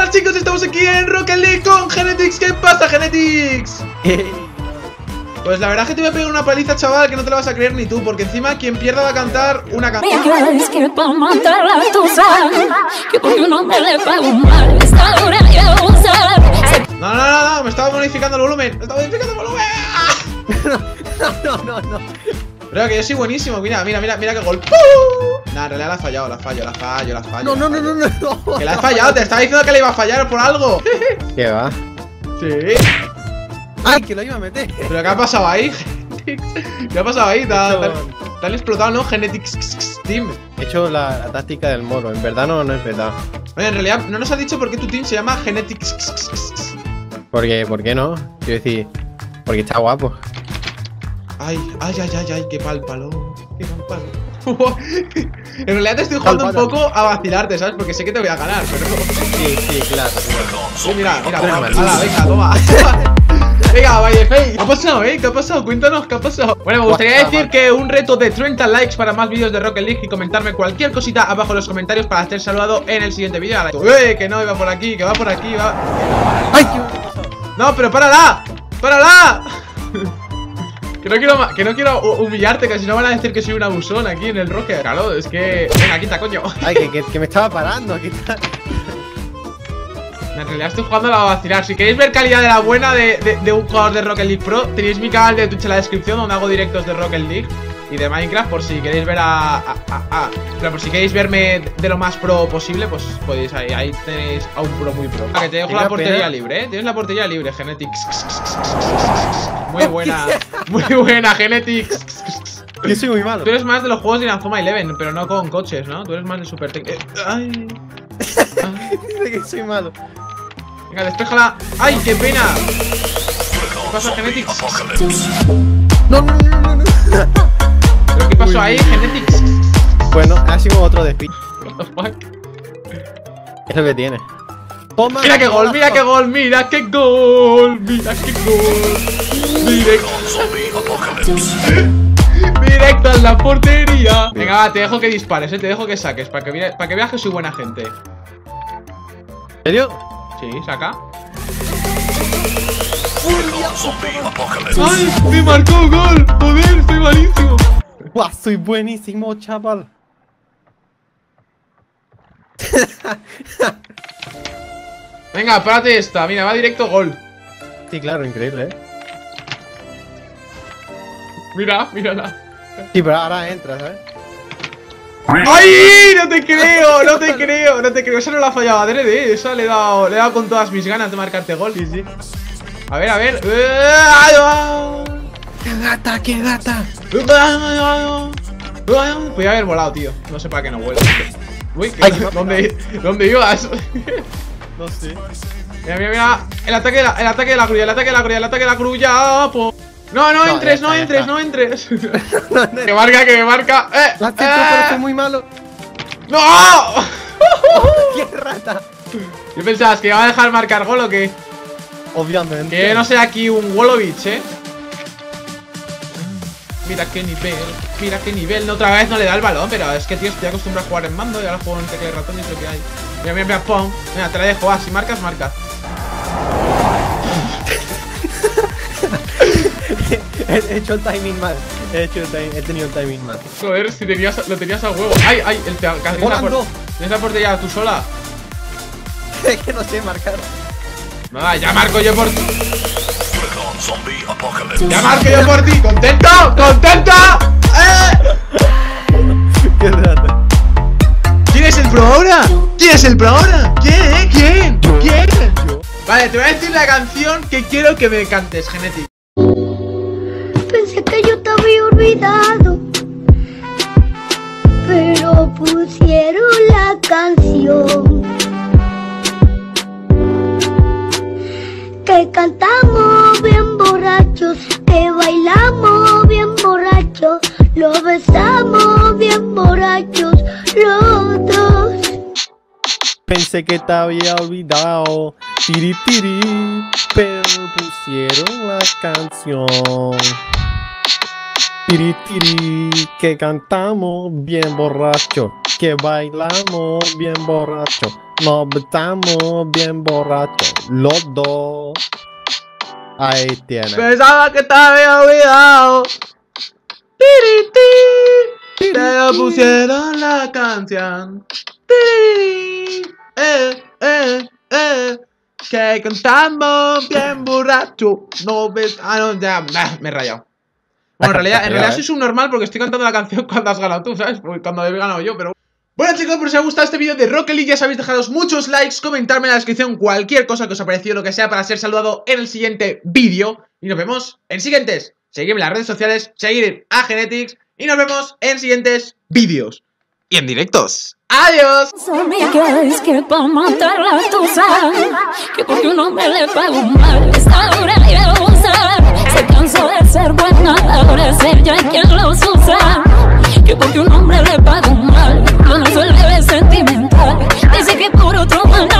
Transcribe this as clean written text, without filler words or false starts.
buenas chicos, estamos aquí en Rocket League con Genetix. ¿Qué pasa, Genetix? Pues la verdad es que te voy a pegar una paliza, chaval, que no te la vas a creer ni tú. Porque encima quien pierda va a cantar una canción. No, me estaba modificando el volumen. No. Pero que yo soy buenísimo, mira que gol. Nah, en realidad la has fallado, la fallo. No. Que la has fallado, te estaba diciendo que le iba a fallar por algo. ¿Qué va? Sí. ¡Ay, que lo iba a meter! ¿Pero qué ha pasado ahí, Genetix? ¿Qué ha pasado ahí? Te han explotado, ¿no? Genetix Team. He hecho la táctica del moro, en verdad no es verdad. Oye, en realidad no nos has dicho por qué tu team se llama Genetix. ¿Por qué no? Quiero decir, porque está guapo. Ay, qué pal palo. En realidad te estoy jugando un poco a vacilarte, ¿sabes? Porque sé que te voy a ganar, pero... Sí, claro. Sí, mira, venga, toma. Venga, by the face. ¿Qué ha pasado, ¿Qué ha pasado? Cuéntanos, ¿qué ha pasado? Bueno, me gustaría decir que un reto de 30 likes para más vídeos de Rocket League y comentarme cualquier cosita abajo en los comentarios para ser saludado en el siguiente vídeo. Que no, iba por aquí, que va por aquí, va. ¡Ay, no, pero párala! Que no quiero humillarte, que si no van a decir que soy un abusón aquí en el Rocket. Claro, es que... Venga, quita, coño. Ay, que me estaba parando, quita. En realidad estoy jugando a vacilar. Si queréis ver calidad de la buena de un jugador de Rocket League Pro, tenéis mi canal de Twitch en la descripción, donde hago directos de Rocket League y de Minecraft, por si queréis ver pero por si queréis verme de lo más pro posible, pues podéis ahí tenéis a un pro muy pro. Que te dejo la portería libre, Tienes la portería libre, Genetix. Muy buena, Genetix. Yo soy muy malo. Tú eres más de los juegos de Inazuma Eleven, pero no con coches, ¿no? Tú eres más de Super Tech. Ay. Dice que soy malo. Venga, despéjala. ¡Ay, qué pena! ¿Qué pasa, Genetix? No. ¿Pero qué pasó ahí, Genetix? Bueno, ha sido otro despido. What the fuck? Es lo que tiene. Toma. Mira qué gol. Directo a la portería. Venga, va, te dejo que dispares, te dejo que saques, para que veas que soy buena gente. ¿En serio? Sí, saca. ¡Ay! ¡Me marcó gol! ¡Joder! ¡Soy malísimo! ¡Guau! Soy buenísimo, chaval. Venga, párate esta. Mira, va directo gol. Sí, claro, increíble, Mírala. Sí, pero ahora entra, ¿sabes? ¡Ay! No te creo. Esa no la ha fallado adrede, Esa le he dado con todas mis ganas de marcarte gol. Sí. A ver. ¡Qué gata! Podría haber volado, tío. No sé para qué no vuelo. Uy, ¿dónde ibas? No sé. Mira. El ataque de la grulla. No entres. Que me marca. La siento, pero soy muy malo. ¡No! ¡Qué rata! ¿Qué pensabas? ¿Que iba a dejar marcar gol o qué? Obviamente. Que no sea aquí un Wolovich, Mira qué nivel. No, otra vez no le da el balón, pero es que, tío, estoy acostumbrado a jugar en mando y ahora juego en tecla de ratón y es lo que hay. Mira, pum. Mira, te la dejo, si marcas. He hecho el timing mal. He tenido el timing mal. Joder, si lo tenías a huevo. ¡Ay! Tienes la portería tú sola. Es que no sé marcar. Nada, ya marco yo por ti. ¡Contento! ¡Qué rata! ¿Quién es el pro ahora? ¿Quién? Yo. Vale, te voy a decir la canción que quiero que me cantes, Genetix. Pensé que yo te había olvidado, pero pusieron la canción que cantamos bien borrachos, que bailamos bien borrachos, lo besamos bien borrachos los dos. Pensé que te había olvidado, tiri, pero pusieron la canción. Tiri, que cantamos bien borracho, que bailamos bien borracho, Nos estamos bien borrachos, los dos. Ahí tiene. Pensaba que te había olvidado. Te pusieron la canción. Que cantamos bien borracho. No ves. Ah, no, ya. Me he rayado. Bueno, en realidad soy subnormal porque estoy cantando la canción cuando has ganado tú, ¿sabes? Porque cuando he ganado yo, pero. Bueno chicos, por si os ha gustado este vídeo de Rocket League, ya sabéis, dejaros muchos likes, comentarme en la descripción cualquier cosa que os ha parecido, lo que sea, para ser saludado en el siguiente vídeo. Y nos vemos en siguientes. Seguidme en las redes sociales, seguid a Genetics y nos vemos en siguientes vídeos. Y en directos. ¡Adiós! Que para matarla tú sabes que porque un hombre le pagó mal, esta hora le iba a usar. Se cansó de ser buena, ahora es ella quien los usa. Que porque un hombre le pagó mal, no suele ver sentimental. Dice que por otro mal